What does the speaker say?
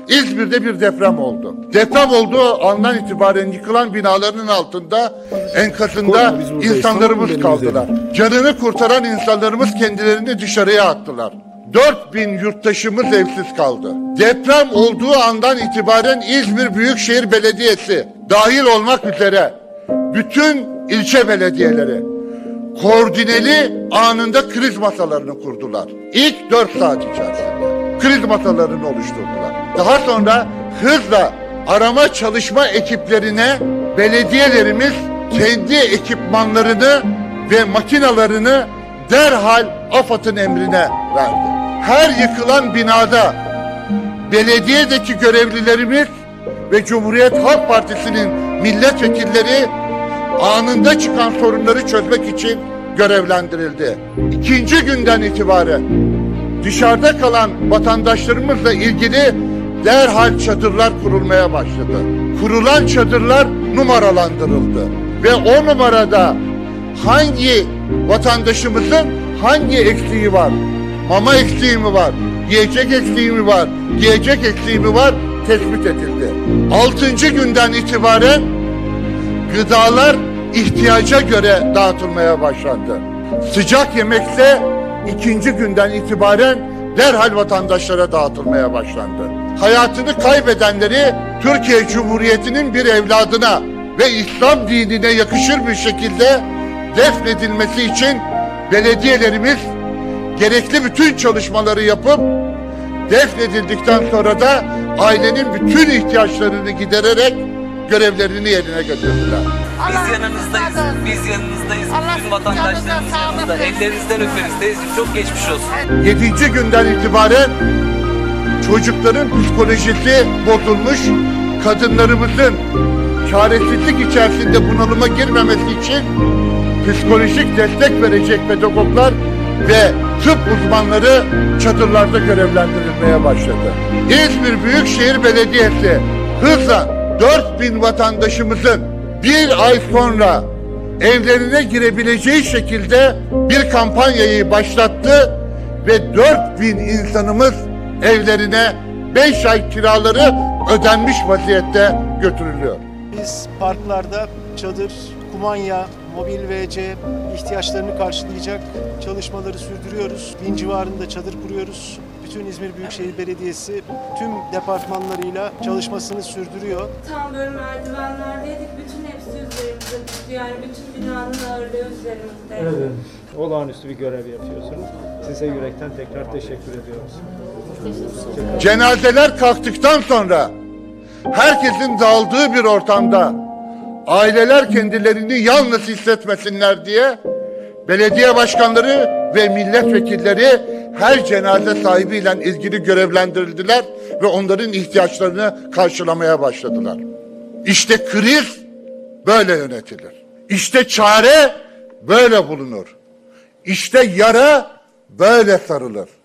İzmir'de bir deprem oldu. Deprem olduğu andan itibaren yıkılan binaların altında, enkazında insanlarımız kaldılar. Canını kurtaran insanlarımız kendilerini dışarıya attılar. 4000 yurttaşımız evsiz kaldı. Deprem olduğu andan itibaren İzmir Büyükşehir Belediyesi dahil olmak üzere bütün ilçe belediyeleri koordineli anında kriz masalarını kurdular. İlk 4 saat içerisinde kriz masalarını oluşturdular. Daha sonra hızla arama çalışma ekiplerine belediyelerimiz kendi ekipmanlarını ve makinalarını derhal AFAD'ın emrine verdi. Her yıkılan binada belediyedeki görevlilerimiz ve Cumhuriyet Halk Partisi'nin milletvekilleri anında çıkan sorunları çözmek için görevlendirildi. İkinci günden itibaren dışarıda kalan vatandaşlarımızla ilgili derhal çadırlar kurulmaya başladı. Kurulan çadırlar numaralandırıldı. Ve o numarada hangi vatandaşımızın hangi eksiği var? Mama eksiği mi var? Yiyecek eksiği mi var? Giyecek eksiği mi var? Tespit edildi. 6. günden itibaren gıdalar ihtiyaca göre dağıtılmaya başlandı. Sıcak yemekse 2. günden itibaren derhal vatandaşlara dağıtılmaya başlandı. Hayatını kaybedenleri Türkiye Cumhuriyeti'nin bir evladına ve İslam dinine yakışır bir şekilde defnedilmesi için belediyelerimiz gerekli bütün çalışmaları yapıp defnedildikten sonra da ailenin bütün ihtiyaçlarını gidererek görevlerini yerine götürdüler. Biz yanınızdayız. Biz yanınızdayız. Bütün vatandaşlarımız yanınızda. Ellerinizden öperiz. Teyzeciğim çok geçmiş olsun. 7. günden itibaren çocukların psikolojisi bozulmuş, kadınlarımızın çaresizlik içerisinde bunalıma girmemesi için psikolojik destek verecek pedagoglar ve tıp uzmanları çadırlarda görevlendirilmeye başladı. İzmir Büyükşehir Belediyesi hızla 4000 vatandaşımızın bir ay sonra evlerine girebileceği şekilde bir kampanyayı başlattı ve 4000 insanımız evlerine 5 ay kiraları ödenmiş vaziyette götürülüyor. Biz parklarda çadır, kumanya, mobil VC ihtiyaçlarını karşılayacak çalışmaları sürdürüyoruz. 1000 civarında çadır kuruyoruz. Bütün İzmir Büyükşehir Belediyesi tüm departmanlarıyla çalışmasını sürdürüyor. Tam böyle merdivenlerdeydik. Bütün hepsi üzerimizde düştü. Yani bütün binanın ağırlığı üzerimizde. Evet. Olağanüstü bir görev yapıyorsunuz. Size yürekten tekrar teşekkür ediyoruz. Cenazeler kalktıktan sonra herkesin dağıldığı bir ortamda aileler kendilerini yalnız hissetmesinler diye belediye başkanları ve milletvekilleri her cenaze sahibiyle ilgili görevlendirildiler ve onların ihtiyaçlarını karşılamaya başladılar. İşte kriz böyle yönetilir. İşte çare böyle bulunur. İşte yara böyle sarılır.